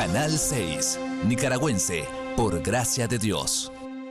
Canal 6, nicaragüense, por gracia de Dios.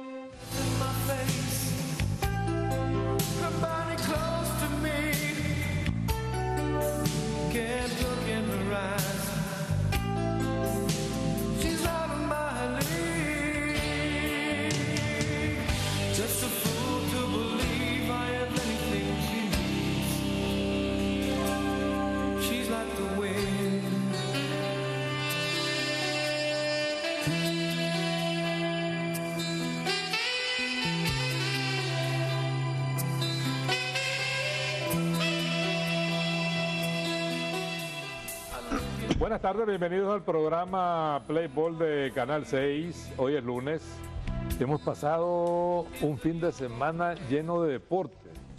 Buenas tardes, bienvenidos al programa Play Ball de Canal 6. Hoy es lunes. Hemos pasado un fin de semana lleno de deporte.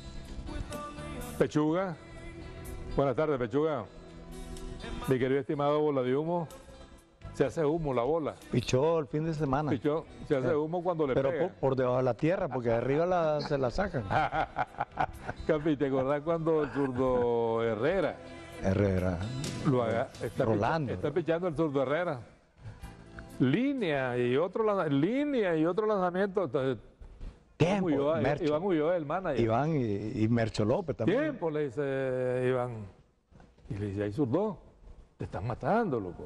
Pechuga. Buenas tardes, Pechuga. Mi querido estimado Bola de Humo. Se hace humo la bola. Pichó el fin de semana. Pichó, se hace humo cuando le pega. Pero por debajo de la tierra, porque de arriba se la sacan. Capi, ¿te acordás cuando el zurdo Herrera lo haga? Está pichando el zurdo Herrera. Línea y otro lanzamiento. Entonces, Tiempo, Iván Ulloa, el manager. Iván y Mercho López también. Tiempo, le dice Iván. Y le dice, ahí zurdo, te están matando, loco.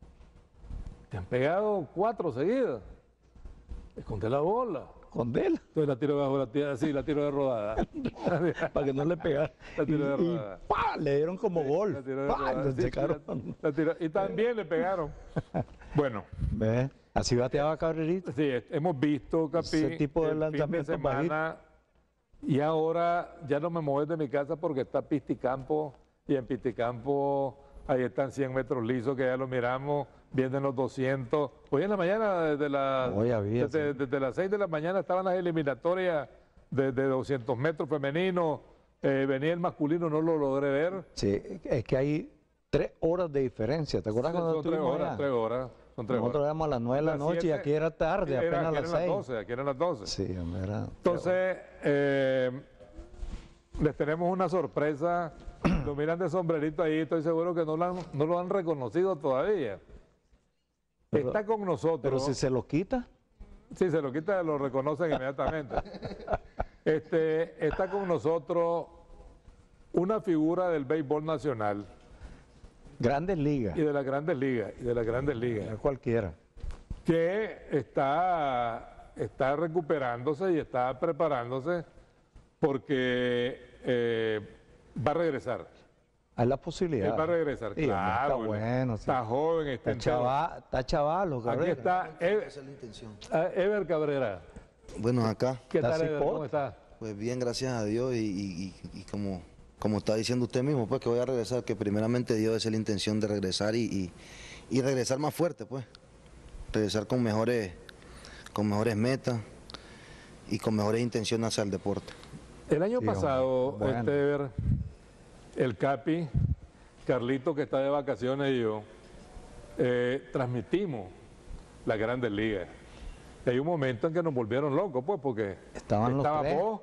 Te han pegado 4 seguidas. Esconde la bola. ¿Escondela? Entonces la tiro bajo la tierra, sí, la tiro de rodada. Para que no le pegara. La tiro de rodada. Y ¡pah! Le dieron como gol. La tiro de rodada. Sí, y también le pegaron. Bueno. ¿Ves? Así bateaba Cabrerita. Sí, hemos visto, Capi, ese tipo de lanzamiento semana. Y ahora ya no me muevo de mi casa porque está Pisticampo. Y en Pisticampo ahí están 100 metros lisos que ya lo miramos. Vienen los 200. Hoy en la mañana, desde las 6 de la mañana estaban las eliminatorias de 200 metros femeninos. Venía el masculino, no lo logré ver. Sí, es que hay 3 horas de diferencia. ¿Te acuerdas cuando estuvimos allá? 3 horas. Nosotros éramos a las 9 de la noche y aquí era tarde, apenas a las 6. Aquí eran las 12. Sí, era... Entonces, les tenemos una sorpresa. Lo miran de sombrerito ahí, estoy seguro que no lo han reconocido todavía. Está con nosotros. Pero si se lo quita. Si se lo quita, lo reconocen inmediatamente. Está con nosotros una figura del béisbol nacional. Grandes ligas. Y de las grandes ligas. No cualquiera. Que está recuperándose y está preparándose porque va a regresar. Hay la posibilidad. Él va a regresar, sí, claro. Está bueno. Está joven, está chavalo, Cabrera. Aquí está Esa es la intención. Ever Cabrera. Bueno, acá. ¿Qué tal, Ever? ¿Cómo está? Pues bien, gracias a Dios y como está diciendo usted mismo, pues que voy a regresar, que primeramente Dios esa es la intención de regresar y regresar más fuerte, pues. Regresar con mejores metas y con mejores intenciones hacia el deporte. El año pasado, bueno. Ever, el Capi, Carlito que está de vacaciones y yo, transmitimos las grandes ligas. Y hay un momento en que nos volvieron locos, pues, porque estaba vos,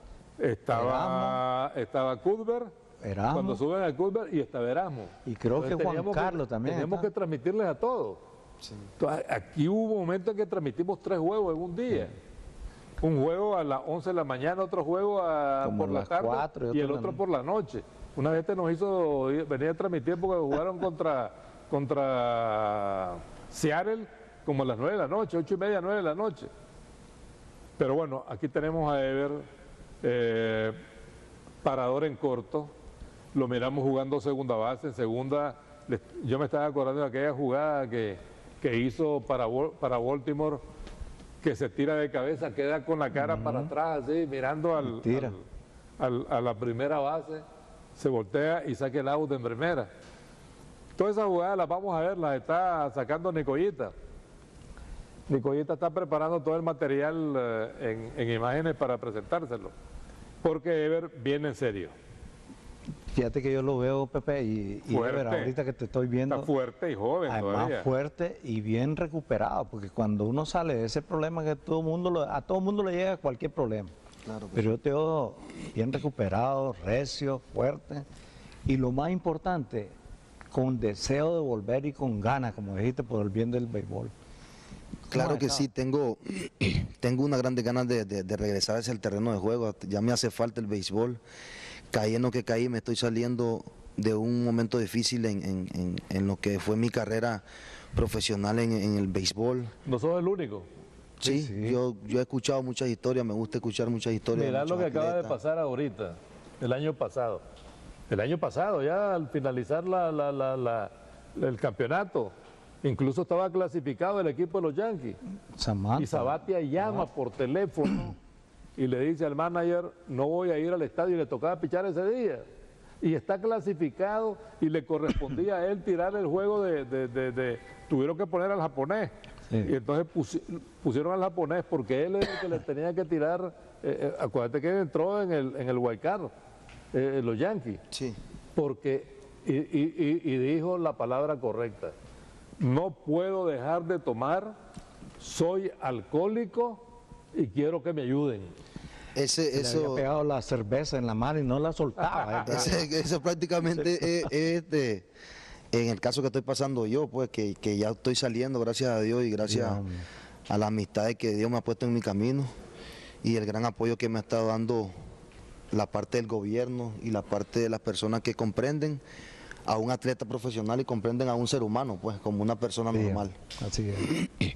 estaba Cuthbert, cuando suben a Cuthbert, y estaba Erasmo. Y creo que Juan Carlos también. Teníamos que transmitirles a todos. Sí. Entonces, aquí hubo un momento en que transmitimos 3 juegos en un día. Un juego a las 11 de la mañana, otro juego por la tarde 4 y el otro por la noche. Una vez nos hizo venir a transmitir porque jugaron contra Seattle como a las 9 de la noche, 8:30, 9 de la noche. Pero bueno, aquí tenemos a Ever, parador en corto, lo miramos jugando segunda base, en segunda, yo me estaba acordando de aquella jugada que hizo para Baltimore, que se tira de cabeza, queda con la cara para atrás, así, mirando a la primera base, se voltea y saca el out en primera. Todas esas jugadas las vamos a ver, las está sacando Nicollita. Nicollita está preparando todo el material en imágenes para presentárselo, porque Ever viene en serio. Fíjate que yo lo veo, Pepe, y Ever, ahorita que te estoy viendo. Está fuerte y joven todavía. Más fuerte y bien recuperado, porque cuando uno sale de ese problema que a todo mundo le llega cualquier problema. Claro, pero yo te veo bien recuperado, recio, fuerte. Y lo más importante, con deseo de volver y con ganas, como dijiste, por el bien del béisbol. Claro que sí, tengo unas grandes ganas de regresar hacia el terreno de juego. Ya me hace falta el béisbol. Caí en lo que caí, me estoy saliendo de un momento difícil en lo que fue mi carrera profesional en el béisbol. No sos el único. Sí, yo he escuchado muchas historias, me gusta escuchar muchas historias. Mirá lo que muchos acaba de atletas. pasar ahorita, el año pasado. El año pasado, ya al finalizar el campeonato, incluso estaba clasificado el equipo de los Yankees. Samantha. Y Sabathia llama por teléfono y le dice al manager, no voy a ir al estadio, y le tocaba pichar ese día. Y está clasificado y le correspondía a él tirar el juego tuvieron que poner al japonés. Sí. Y entonces pusieron al japonés porque él es el que le tenía que tirar, acuérdate que entró en el wild card, los Yankees. Sí. Porque, y dijo la palabra correcta, no puedo dejar de tomar, soy alcohólico y quiero que me ayuden. Le había Eso pegado la cerveza en la mano y no la soltaba. eso prácticamente es en el caso que estoy pasando yo, pues que ya estoy saliendo, gracias a Dios y gracias a la amistad que Dios me ha puesto en mi camino y el gran apoyo que me ha estado dando la parte del gobierno y la parte de las personas que comprenden a un atleta profesional y comprenden a un ser humano, pues como una persona normal. Así es.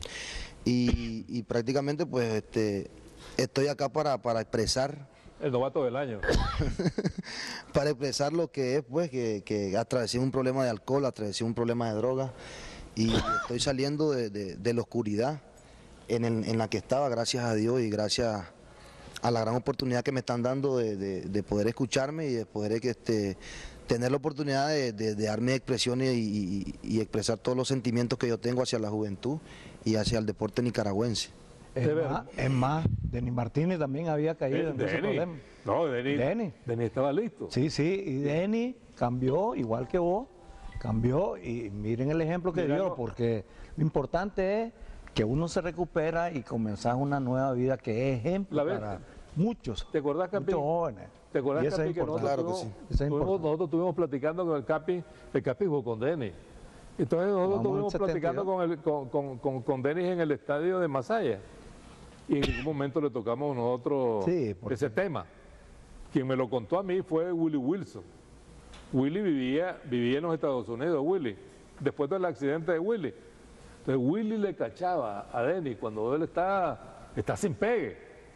Y prácticamente pues estoy acá para expresar El novato del año. para expresar lo que es, pues, que atravesé un problema de alcohol, atravesé un problema de droga y estoy saliendo de la oscuridad en la que estaba, gracias a Dios y gracias a la gran oportunidad que me están dando de poder escucharme y de poder tener la oportunidad de darme expresiones y expresar todos los sentimientos que yo tengo hacia la juventud y hacia el deporte nicaragüense. Es más, Denis Martínez también había caído en ese problema. No, Denis estaba listo. Sí, y Denis cambió, igual que vos, cambió y miren el ejemplo que dio, porque lo importante es que uno se recupera y comenzar una nueva vida que es ejemplo para muchos, ¿Te acordás, Capi? muchos jóvenes. ¿Te acordás, Y eso es Capi, que importante. Claro que sí. Eso es importante. nosotros estuvimos platicando con el Capi jugó con Denis. Entonces nosotros Vamos estuvimos en platicando con Denis en el estadio de Masaya. Y en ningún momento le tocamos nosotros ese tema. Quien me lo contó a mí fue Willie Wilson. Willie vivía en los Estados Unidos, Willie, después del accidente de Willie. Entonces Willie le cachaba a Denis cuando él está sin pegue.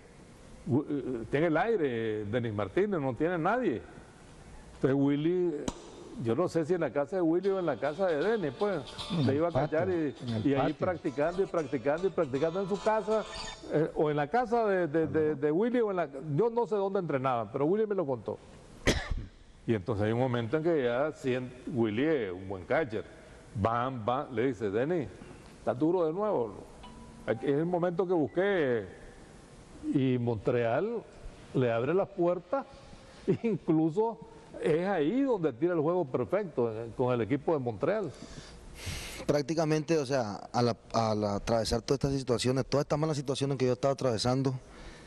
Tiene el aire, Denis Martínez, no tiene nadie. Entonces Willie, yo no sé si en la casa de Willie o en la casa de Denis, pues, le iba a cachar y ahí practicando en su casa, o en la casa de Willie, yo no sé dónde entrenaban, pero Willie me lo contó. Y entonces hay un momento en que ya Willie es un buen catcher, le dice, Denis, está duro de nuevo, es el momento que busqué. Y Montreal le abre las puertas, incluso es ahí donde tira el juego perfecto con el equipo de Montreal. Prácticamente, o sea, al atravesar todas estas situaciones, todas estas malas situaciones que yo estaba atravesando,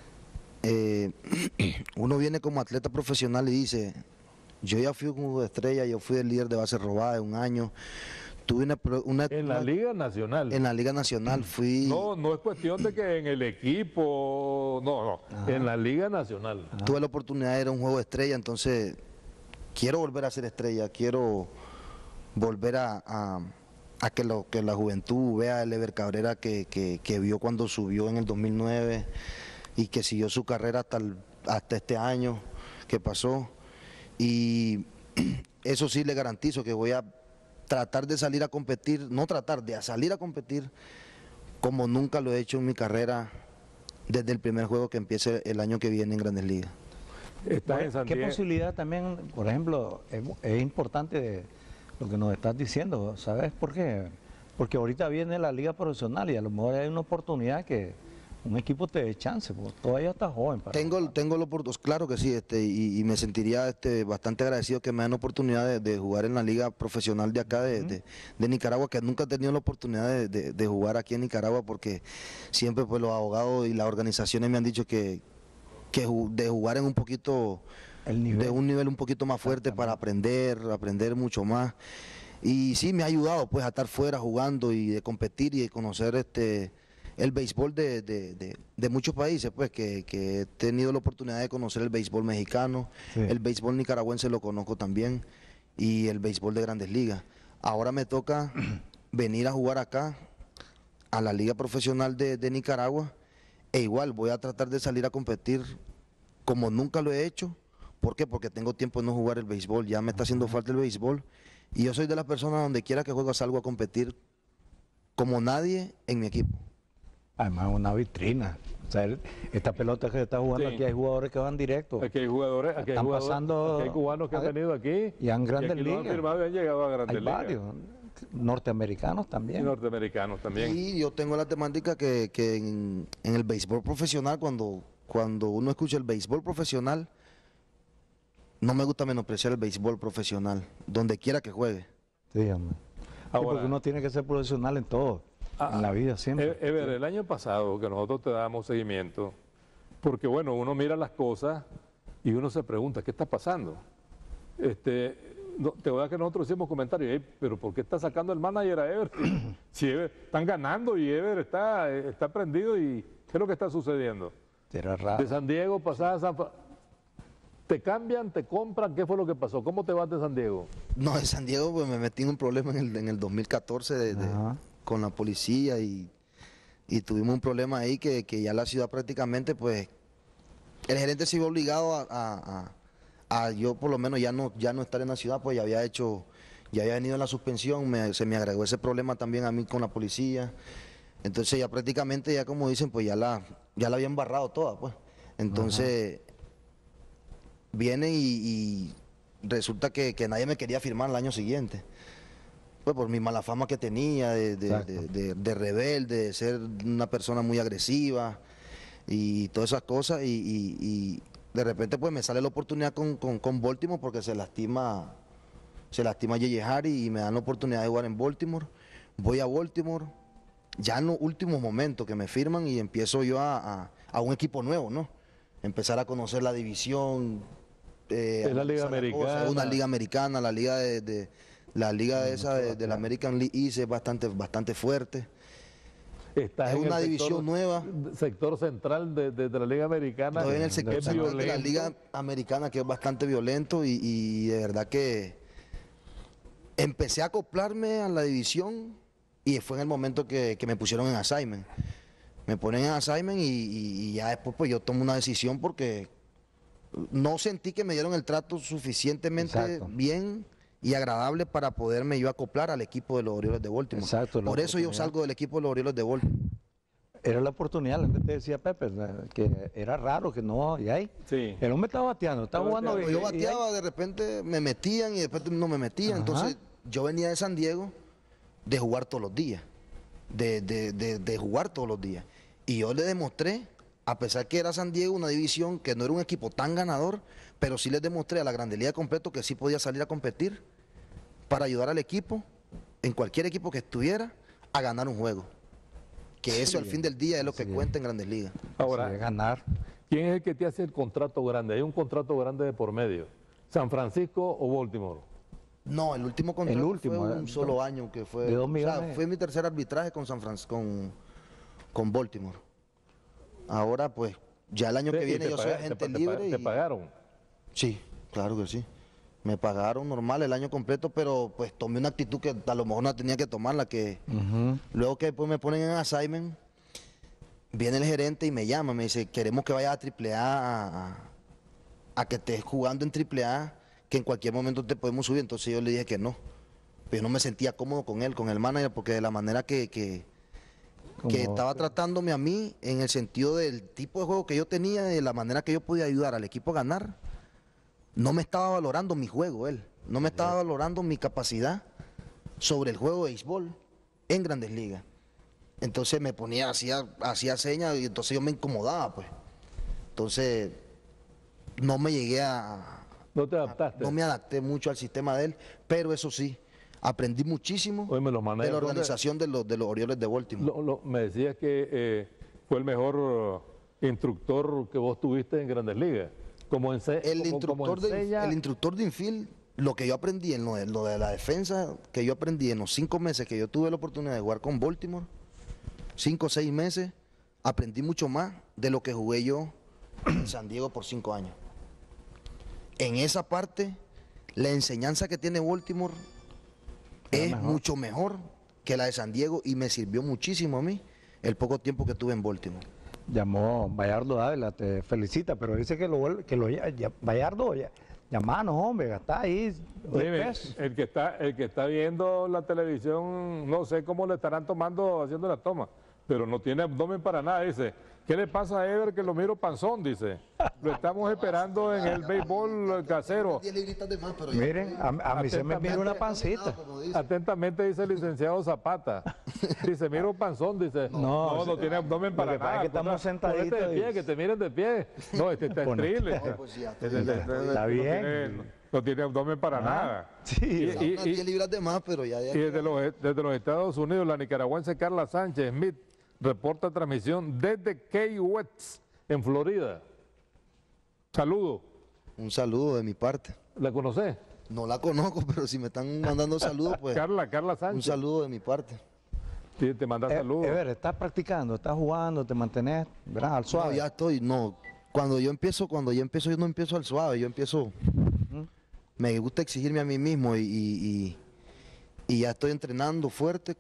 uno viene como atleta profesional y dice, yo ya fui un jugador de estrella, yo fui el líder de base robada de un año, tuve En la Liga Nacional. En la Liga Nacional fui... No es cuestión de que en el equipo, no, en la Liga Nacional. Tuve la oportunidad de ir a un juego de estrella, entonces quiero volver a ser estrella, quiero volver a que la juventud vea a Ever Cabrera que vio cuando subió en el 2009 y que siguió su carrera hasta este año que pasó. Y eso sí le garantizo que voy a tratar de salir a competir, de salir a competir como nunca lo he hecho en mi carrera desde el primer juego que empiece el año que viene en Grandes Ligas. ¿Qué posibilidad también, por ejemplo, es importante lo que nos estás diciendo? ¿Sabes por qué? Porque ahorita viene la liga profesional y a lo mejor hay una oportunidad que un equipo te dé chance, porque todavía estás joven. Tengo la oportunidad, claro que sí, y me sentiría bastante agradecido que me den la oportunidad de jugar en la liga profesional de acá de Nicaragua, que nunca he tenido la oportunidad de jugar aquí en Nicaragua, porque siempre pues los abogados y las organizaciones me han dicho que de jugar en un poquito, de un nivel un poquito más fuerte para aprender mucho más. Y sí, me ha ayudado pues a estar fuera jugando y de competir y de conocer el béisbol de muchos países, pues que he tenido la oportunidad de conocer el béisbol mexicano, Sí. el béisbol nicaragüense lo conozco también y el béisbol de Grandes Ligas. Ahora me toca venir a jugar acá a la Liga Profesional de Nicaragua e igual voy a tratar de salir a competir como nunca lo he hecho. ¿Por qué? Porque tengo tiempo de no jugar el béisbol, ya me está haciendo falta el béisbol y yo soy de las personas donde quiera que juego salgo a competir como nadie en mi equipo. Además, una vitrina. O sea, esta pelota que se está jugando Sí. aquí, hay jugadores que van directo. Aquí hay jugadores, Están pasando- aquí hay cubanos que han venido aquí y han Grandes aquí lo han Ligas. firmado y han llegado a Grandes Hay Ligas. varios. Norteamericanos Y también. norteamericanos también. Y yo tengo la temática que en el béisbol profesional, cuando uno escucha el béisbol profesional, no me gusta menospreciar el béisbol profesional, donde quiera que juegue. Sí, hombre. Sí, Ahora- porque uno tiene que ser profesional en todo, en la vida siempre. Ever, el año pasado que nosotros te dábamos seguimiento, porque bueno, uno mira las cosas y uno se pregunta, ¿qué está pasando? Te voy a que nosotros hicimos comentarios, "Ey, pero ¿por qué está sacando el manager a Ever? Si Ever, están ganando y Ever está prendido y ¿qué es lo que está sucediendo? Era raro. De San Diego pasás a San Francisco. ¿Te cambian, te compran? ¿Qué fue lo que pasó? ¿Cómo te vas de San Diego? No, en San Diego pues, me metí en un problema en el 2014 Ajá. con la policía y tuvimos un problema ahí que ya la ciudad prácticamente, pues, el gerente se vio obligado a yo por lo menos ya no estar en la ciudad, pues ya había venido en la suspensión, se me agregó ese problema también a mí con la policía. Entonces ya prácticamente, ya como dicen, pues ya la habían barrado toda, pues. Entonces viene y resulta que nadie me quería firmar el año siguiente. Pues por mi mala fama que tenía, Exacto. de rebelde, de ser una persona muy agresiva y todas esas cosas. Y de repente pues me sale la oportunidad con Baltimore porque se lastima J.J. Harry y me dan la oportunidad de jugar en Baltimore. Voy a Baltimore, ya en los últimos momentos que me firman y empiezo yo a un equipo nuevo, ¿no? Empezar a conocer la división. Es la liga analizar las americana. cosas. Es una liga americana, la liga de la American League East es bastante fuerte. Estás Es en el una división nueva. sector central de la Liga Americana. Estoy en el sector es central de la violento. liga americana que es bastante violento y de verdad que empecé a acoplarme a la división y fue en el momento que me pusieron en assignment. Me ponen en assignment y ya después pues yo tomo una decisión porque no sentí que me dieron el trato suficientemente Exacto. bien y agradable para poderme yo acoplar al equipo de los Orioles de Baltimore. Exacto, la Por eso yo oportunidad. salgo del equipo de los Orioles de Baltimore. Era la oportunidad, lo que te decía Pepe, que era raro que no, y ahí. Sí. El hombre estaba bateando, estaba Estaba jugando bateando. bien. Yo bateaba, de repente me metían y después no me metían. Ajá. Entonces yo venía de San Diego de jugar todos los días, de jugar todos los días. Y yo le demostré, a pesar que era San Diego, una división que no era un equipo tan ganador, pero sí les demostré a la Grande Liga completo que sí podía salir a competir para ayudar al equipo, en cualquier equipo que estuviera, a ganar un juego. Que eso al fin del día es lo que cuenta en Grandes Ligas. Ahora, Sí, ganar. ¿quién es el que te hace el contrato grande? Hay un contrato grande de por medio. ¿San Francisco o Baltimore? No, el último contrato último, fue un solo año que fue. de 2 o sea, millones. fue mi tercer arbitraje con con Baltimore. Ahora pues ya el año que ¿Y viene te yo soy paga- agente te libre ¿Te y pagaron? sí, claro que sí. Me pagaron normal el año completo, pero pues tomé una actitud que a lo mejor no tenía que tomarla, que Ujú. luego que después me ponen en assignment, viene el gerente y me llama, me dice, queremos que vayas a AAA a que estés jugando en AAA, que en cualquier momento te podemos subir. Entonces yo le dije que no. Pero yo no me sentía cómodo con él, con el manager, porque de la manera que Como- estaba tratándome a mí, en el sentido del tipo de juego que yo tenía, de la manera que yo podía ayudar al equipo a ganar, no me estaba valorando mi juego él, no me estaba valorando mi capacidad sobre el juego de béisbol en Grandes Ligas. Entonces me ponía, hacía señas y entonces yo me incomodaba, pues. Entonces no me llegué ¿No te adaptaste? no me adapté mucho al sistema de él, pero eso sí, aprendí muchísimo Oye, me los de manejos, la ¿dónde? organización de los Orioles de Baltimore. Me decías que fue el mejor instructor que vos tuviste en Grandes Ligas. Como El instructor de infield lo que yo aprendí en lo de la defensa, que yo aprendí en los 5 meses que yo tuve la oportunidad de jugar con Baltimore, 5 o 6 meses, aprendí mucho más de lo que jugué yo en San Diego por 5 años. En esa parte, la enseñanza que tiene Baltimore es mucho mejor que la de San Diego y me sirvió muchísimo a mí el poco tiempo que tuve en Baltimore. Llamó Bayardo Dávila, te felicita, pero dice que Bayardo, llamanos, hombre, está ahí. Dime, el que está viendo la televisión, no sé cómo le estarán haciendo la toma, pero no tiene abdomen para nada, dice. ¿Qué le pasa a Ever que lo miro panzón? Dice. Lo estamos esperando en el béisbol casero. Miren, a mí se me mira una pancita. Atentamente dice el licenciado Zapata. Dice, miro panzón, dice. No tiene abdomen para nada. Que estamos sentaditos. De pie, que te miren de pie. No, este está estrile. Está bien. No tiene abdomen para nada. Sí. Y 10 libras de más, pero ya. Y desde los Estados Unidos, la nicaragüense Carla Sánchez Smith reporta transmisión desde Key West, en Florida. Saludo. Un saludo de mi parte. ¿La conocés? No la conozco, pero si me están mandando saludos, pues. Carla Sánchez. Un saludo de mi parte. Sí, te manda saludos. Ever, estás practicando, estás jugando, te mantenés, ¿verdad? Al suave. No, ya estoy, Cuando yo empiezo, yo no empiezo al suave, yo empiezo. Me gusta exigirme a mí mismo y ya estoy entrenando fuerte.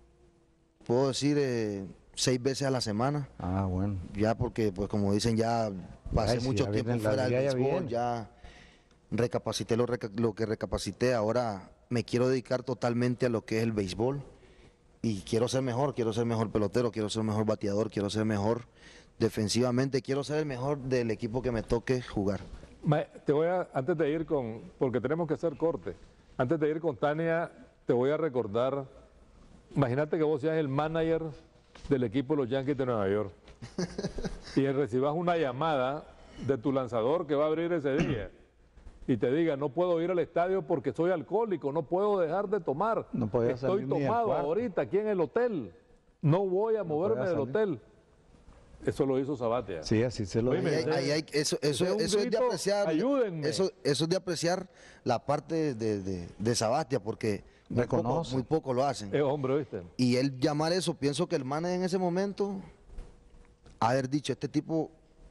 Puedo decir 6 veces a la semana. Ah, bueno. Ya porque, pues como dicen, ya pasé mucho tiempo fuera del béisbol, ya recapacité lo que recapacité, ahora me quiero dedicar totalmente a lo que es el béisbol y quiero ser mejor pelotero, quiero ser mejor bateador, quiero ser mejor defensivamente, quiero ser el mejor del equipo que me toque jugar. Antes de ir porque tenemos que hacer corte, antes de ir con Tania, te voy a recordar, imagínate que vos seas el manager del equipo de los Yankees de Nueva York y recibas una llamada de tu lanzador que va a abrir ese día y te diga, no puedo ir al estadio porque soy alcohólico, no puedo dejar de tomar, estoy tomado ahorita aquí en el hotel, no voy a moverme del hotel. Eso lo hizo Sabathia. Sí, así se lo dijo. Eso es de apreciar. Ayúdenme. Eso es de apreciar la parte de Sabathia, porque muy poco lo hacen. Es hombre, ¿viste? Y él llamar eso, pienso que el manager en ese momento haber dicho, este tipo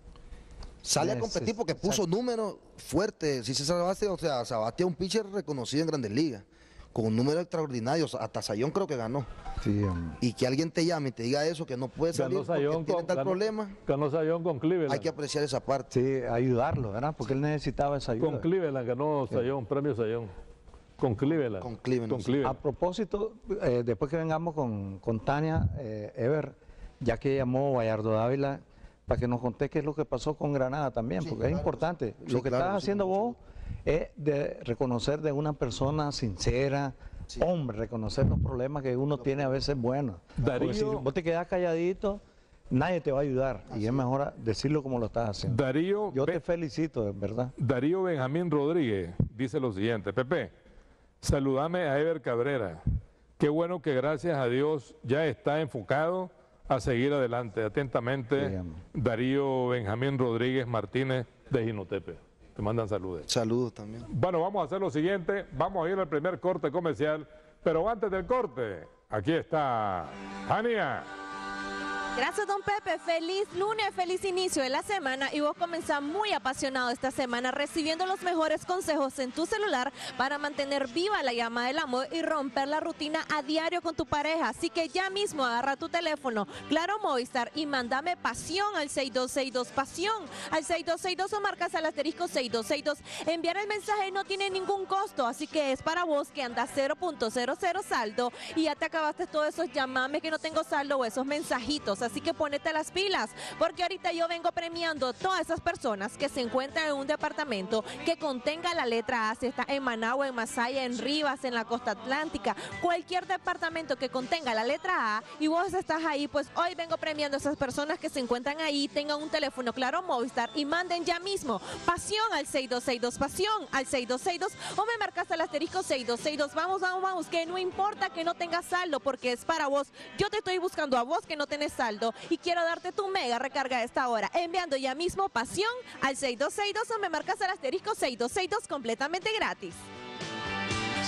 sale a competir porque puso números fuertes. Si Sabathia, Sabathia es un pitcher reconocido en Grandes Ligas, con números extraordinarios, hasta Sayón creo que ganó. Sí, y que alguien te llame y te diga eso, que no puede salir porque tiene tal problema. Ganó Sayón con Cleveland. Hay que apreciar esa parte. Sí, ayudarlo, ¿verdad? Porque él necesitaba esa ayuda. Con Cleveland ganó Sayón, premio Sayón. Con Cleveland. Con Cleveland. A propósito, después que vengamos con Tania, Ever, ya que llamó Bayardo Dávila, para que nos conté qué es lo que pasó con Granada también, porque es importante. Lo que estás haciendo vos es de reconocer de una persona sincera, hombre, reconocer los problemas que uno tiene a veces buenos. Porque si vos te quedás calladito, nadie te va a ayudar. Y es mejor decirlo como lo estás haciendo. Yo te felicito, de verdad. Darío Benjamín Rodríguez dice lo siguiente: Pepe, saludame a Ever Cabrera. Qué bueno que gracias a Dios ya está enfocado a seguir adelante. Atentamente, Darío Benjamín Rodríguez Martínez de Jinotepe. Te mandan saludos. Saludos también. Bueno, vamos a hacer lo siguiente. Vamos a ir al primer corte comercial. Pero antes del corte, aquí está Tania. Gracias, don Pepe. Feliz lunes, feliz inicio de la semana y vos comenzás muy apasionado esta semana recibiendo los mejores consejos en tu celular para mantener viva la llama del amor y romper la rutina a diario con tu pareja. Así que ya mismo agarra tu teléfono, Claro Movistar, y mándame pasión al 6262 pasión. Al 6262 o marcas al asterisco 6262. Enviar el mensaje no tiene ningún costo, así que es para vos que andas 0.00 saldo y ya te acabaste todos esos llamames que no tengo saldo o esos mensajitos. Así que ponete las pilas, porque ahorita yo vengo premiando a todas esas personas que se encuentran en un departamento que contenga la letra A, si está en Managua, en Masaya, en Rivas, en la costa atlántica, cualquier departamento que contenga la letra A y vos estás ahí, pues hoy vengo premiando a esas personas que se encuentran ahí, tengan un teléfono Claro Movistar y manden ya mismo pasión al 6262, pasión al 6262 o me marcas al asterisco 6262. Vamos, que no importa que no tengas saldo, porque es para vos. Yo te estoy buscando a vos que no tenés saldo y quiero darte tu mega recarga a esta hora, enviando ya mismo pasión al 6262 o me marcas al asterisco 6262 completamente gratis.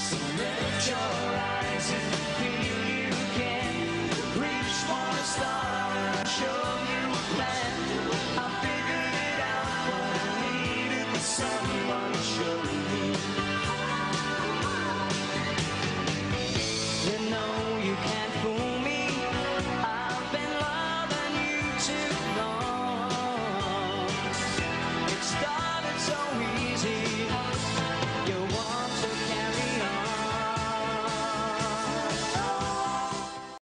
So lift your eyes.